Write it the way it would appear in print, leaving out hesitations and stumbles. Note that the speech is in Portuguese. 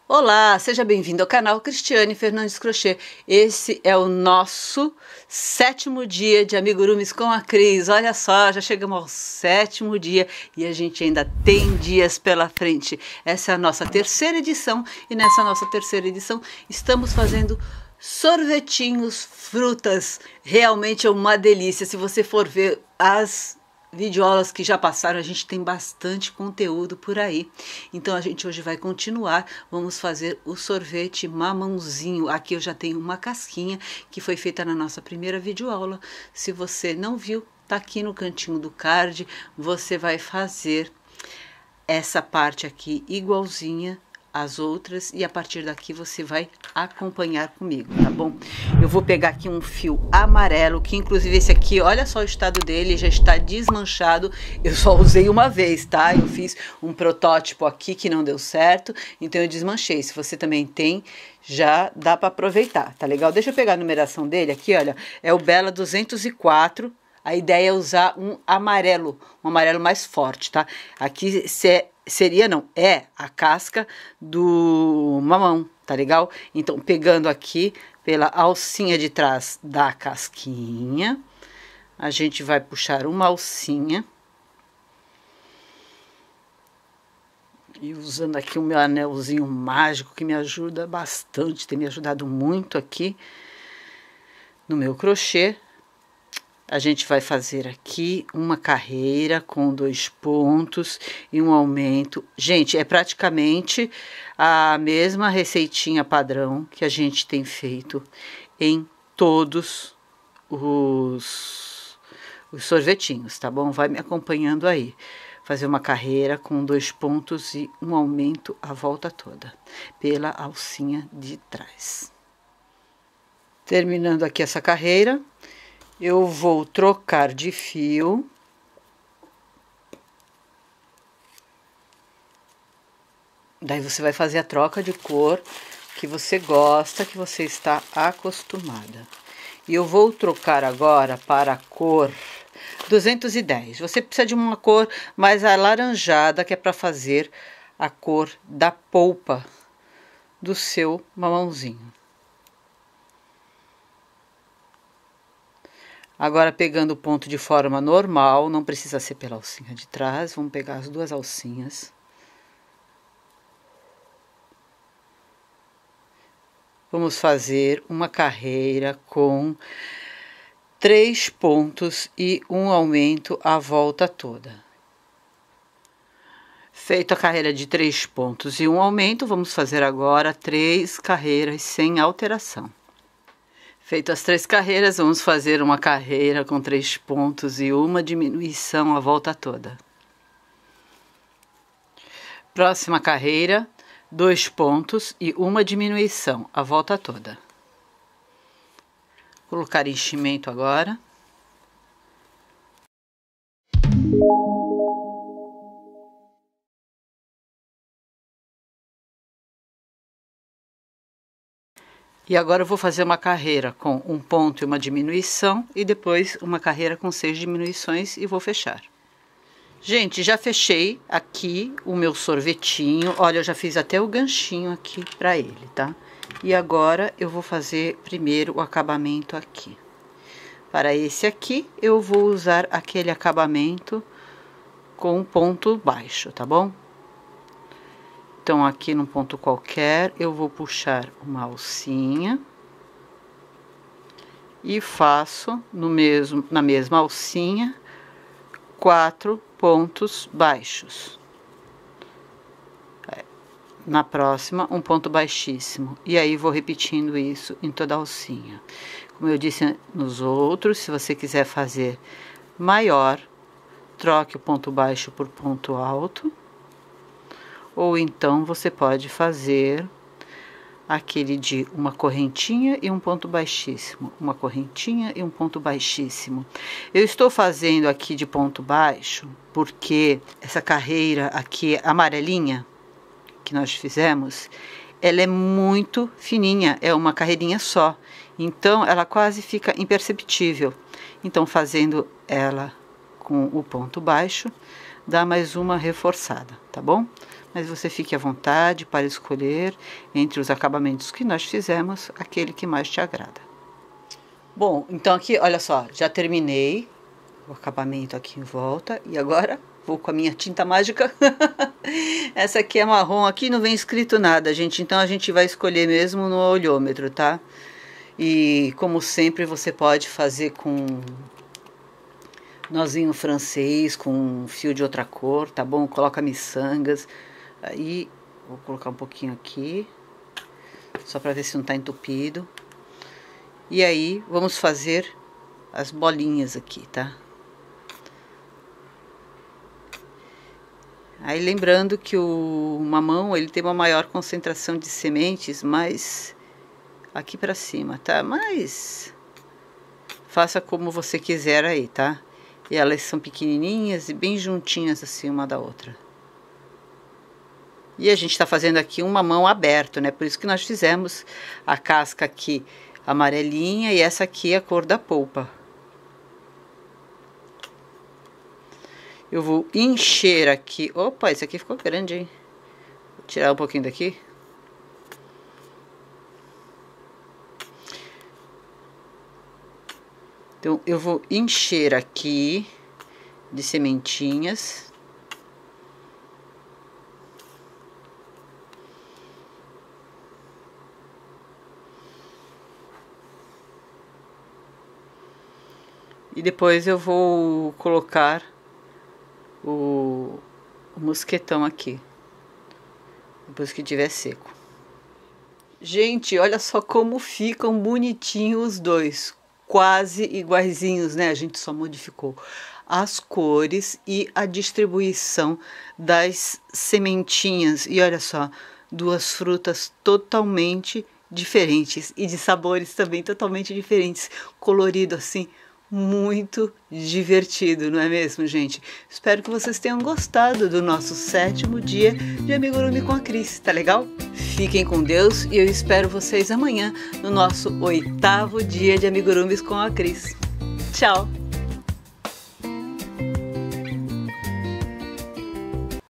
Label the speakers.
Speaker 1: Olá, seja bem-vindo ao canal Cristiane Fernandes Crochê. Esse é o nosso 7º dia de amigurumis com a Cris. Olha só, já chegamos ao 7º dia e a gente ainda tem dias pela frente. Essa é a nossa 3ª edição e nessa nossa 3ª edição estamos fazendo sorvetinhos, frutas. Realmente é uma delícia. Se você for ver as videoaulas que já passaram, a gente tem bastante conteúdo por aí. Então a gente hoje vai continuar, vamos fazer o sorvete mamãozinho. Aqui eu já tenho uma casquinha que foi feita na nossa primeira videoaula. Se você não viu, tá aqui no cantinho do card. Você vai fazer essa parte aqui igualzinha as outras e a partir daqui você vai acompanhar comigo, tá bom? Eu vou pegar aqui um fio amarelo, que inclusive esse aqui, olha só o estado dele, já está desmanchado. Eu só usei uma vez, tá? Eu fiz um protótipo aqui que não deu certo, então eu desmanchei. Se você também tem, já dá para aproveitar, tá legal? Deixa eu pegar a numeração dele aqui, olha, é o Bela 204. A ideia é usar um amarelo mais forte, tá? Aqui é a casca do mamão, tá legal? Então, pegando aqui pela alcinha de trás da casquinha, a gente vai puxar uma alcinha. E usando aqui o meu anelzinho mágico, que me ajuda bastante, tem me ajudado muito aqui no meu crochê. A gente vai fazer aqui uma carreira com 2 pontos e um aumento. Gente, é praticamente a mesma receitinha padrão que a gente tem feito em todos os sorvetinhos, tá bom? Vai me acompanhando aí. Fazer uma carreira com 2 pontos e um aumento a volta toda, pela alcinha de trás. Terminando aqui essa carreira, eu vou trocar de fio. Daí você vai fazer a troca de cor que você gosta, que você está acostumada. E eu vou trocar agora para a cor 210. Você precisa de uma cor mais alaranjada, que é para fazer a cor da polpa do seu mamãozinho. Agora, pegando o ponto de forma normal, não precisa ser pela alcinha de trás, vamos pegar as 2 alcinhas. Vamos fazer uma carreira com 3 pontos e um aumento à volta toda. Feito a carreira de 3 pontos e um aumento, vamos fazer agora 3 carreiras sem alteração. Feito as 3 carreiras, vamos fazer uma carreira com 3 pontos e uma diminuição a volta toda. Próxima carreira, 2 pontos e uma diminuição a volta toda. Colocar enchimento agora. E agora eu vou fazer uma carreira com 1 ponto e uma diminuição e depois uma carreira com 6 diminuições e vou fechar. Gente, já fechei aqui o meu sorvetinho. Olha, eu já fiz até o ganchinho aqui para ele, tá? E agora eu vou fazer primeiro o acabamento aqui. Para esse aqui, eu vou usar aquele acabamento com um ponto baixo, tá bom? Então, aqui num ponto qualquer, eu vou puxar uma alcinha e faço na mesma alcinha 4 pontos baixos. Na próxima, um ponto baixíssimo. E aí, vou repetindo isso em toda a alcinha. Como eu disse nos outros, se você quiser fazer maior, troque o ponto baixo por ponto alto. Ou então, você pode fazer aquele de uma correntinha e um ponto baixíssimo. Uma correntinha e um ponto baixíssimo. Eu estou fazendo aqui de ponto baixo, porque essa carreira aqui amarelinha, que nós fizemos, ela é muito fininha, é uma carreirinha só. Então, ela quase fica imperceptível. Então, fazendo ela com o ponto baixo, dá mais uma reforçada, tá bom? mas você fique à vontade para escolher entre os acabamentos que nós fizemos, aquele que mais te agrada. Bom, então aqui, olha só, já terminei o acabamento aqui em volta e agora vou com a minha tinta mágica. Essa aqui é marrom, aqui não vem escrito nada, gente, então a gente vai escolher mesmo no olhômetro, tá? E como sempre você pode fazer com nozinho francês, com fio de outra cor, tá bom? Coloca miçangas. Aí, vou colocar um pouquinho aqui, só para ver se não tá entupido. E aí, vamos fazer as bolinhas aqui, tá? Aí, lembrando que o mamão, ele tem uma maior concentração de sementes, mas aqui para cima, tá? Mas faça como você quiser aí, tá? E elas são pequenininhas e bem juntinhas assim uma da outra. E a gente tá fazendo aqui um mamão aberto, né? Por isso que nós fizemos a casca aqui amarelinha e essa aqui é a cor da polpa. Eu vou encher aqui. Opa, esse aqui ficou grande, hein? Vou tirar um pouquinho daqui. Então, eu vou encher aqui de sementinhas. E depois eu vou colocar o mosquetão aqui, depois que tiver seco. Gente, olha só como ficam bonitinhos os dois. Quase iguaizinhos, né? A gente só modificou as cores e a distribuição das sementinhas. E olha só, duas frutas totalmente diferentes e de sabores também totalmente diferentes. Colorido assim, muito divertido, não é mesmo, gente? Espero que vocês tenham gostado do nosso 7º dia de Amigurumi com a Cris, tá legal? Fiquem com Deus e eu espero vocês amanhã no nosso 8º dia de Amigurumis com a Cris. Tchau!